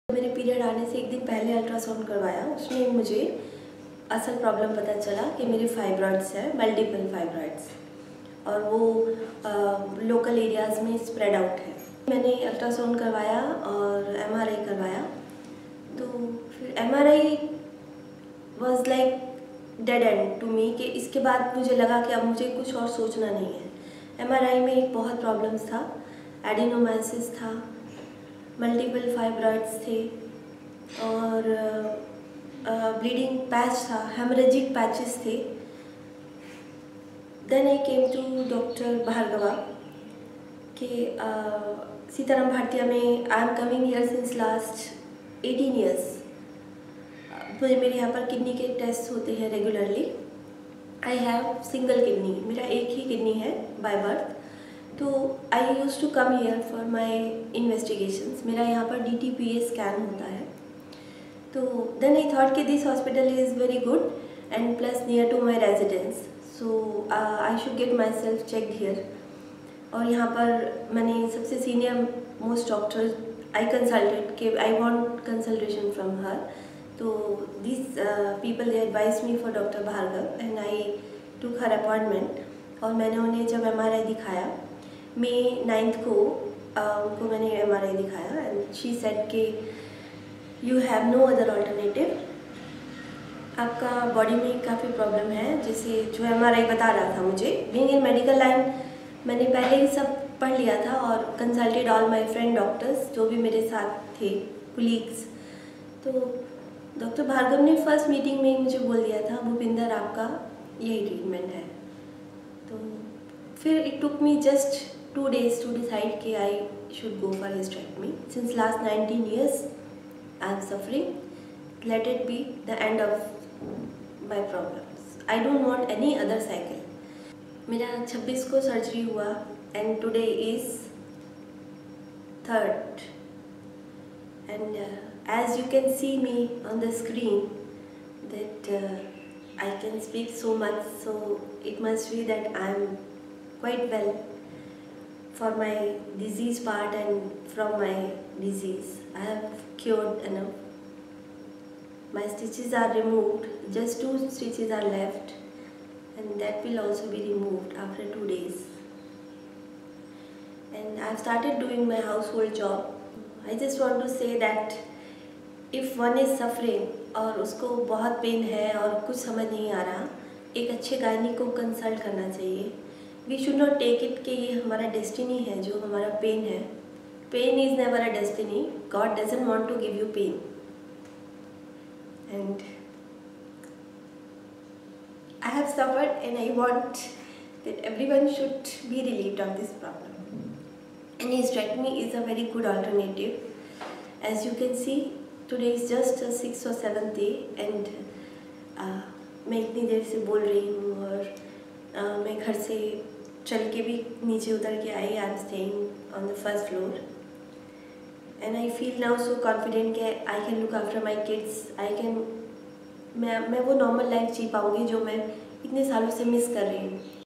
मेरे पीरियड आने से एक दिन पहले अल्ट्रासाउंड करवाया, उसमें मुझे असल प्रॉब्लम पता चला कि मेरे फाइब्रॉइड्स है, मल्टीपल फाइब्रॉइड्स, और वो लोकल एरियाज़ में स्प्रेड आउट है। मैंने अल्ट्रासाउंड करवाया और एमआरआई करवाया, तो फिर MRI was like dead end to me कि इसके बाद मुझे लगा कि अब मुझे कुछ और सोचना नहीं है। एमआरआई में एक बहुत प्रॉब्लम्स था, एडिनोमाइसिस था, मल्टीपल फाइब्रॉइड्स थे और ब्लीडिंग पैच था, हेमरेजिक पैचेस थे। Then I came to doctor Bhargava कि सीताराम भारतीया में I am coming here since last 18 years. मुझे मेरे यहाँ पर किडनी के टेस्ट होते हैं regularly. I have single kidney, मेरा एक ही किडनी है बाय बर्थ। तो I use to come here for my investigations. मेरा यहाँ पर DTPA स्कैन होता है। तो देन आई थॉट कि this hospital is very good and plus near to my residence, so I should get myself checked here. और यहाँ पर मैंने सबसे senior most doctor I consulted कि I want consultation from her. तो this people they advise me for doctor Bhargava and I took her appointment. और मैंने उन्हें जब MRI दिखाया May 9 को उनको मैंने MRI दिखाया एंड शी सेड कि you have no other alternative. आपका बॉडी में काफ़ी प्रॉब्लम है, जैसे जो MRI बता रहा था मुझे। बीइंग इन मेडिकल लाइन मैंने पहले ही सब पढ़ लिया था और consulted all my friend doctors जो भी मेरे साथ थे, कुलीग्स। तो डॉक्टर भार्गव ने फर्स्ट मीटिंग में ही मुझे बोल दिया था, भूपिंदर आपका यही ट्रीटमेंट है। तो फिर it took me just 2 days to decide कि I should go for hysterectomy. Since last 19 years I am suffering. Let it be the end of my problems. I don't want any other cycle. मेरा 26 को surgery हुआ and today is 3rd and as you can see me on the screen that I can speak so much, so it must be that I am quite well for my disease part and from my disease. I have cured enough. My stitches are removed, just 2 stitches are left and that will also be removed after 2 days. And I have started doing my household job. I just want to say that if one is suffering और उसको बहुत pen है और कुछ समझ नहीं आ रहा, एक अच्छे गायनी को कंसल्ट करना चाहिए। We should not take it कि ये हमारा डेस्टिनी है जो हमारा पेन है। Pain is never a destiny. God doesn't want to give you pain and I have suffered and I want that everyone should be relieved of this problem. And hysterectomy is a very good alternative. As you can see, today is just a 6th or 7th day and मैं इतनी देर से बोल रही हूँ और मैं घर से चल के भी नीचे उतर के आई। I am staying on the first floor and I feel now so confident कि I can look after my kids. I can मैं वो नॉर्मल लाइफ जी पाऊँगी जो मैं इतने सालों से मिस कर रही हूँ।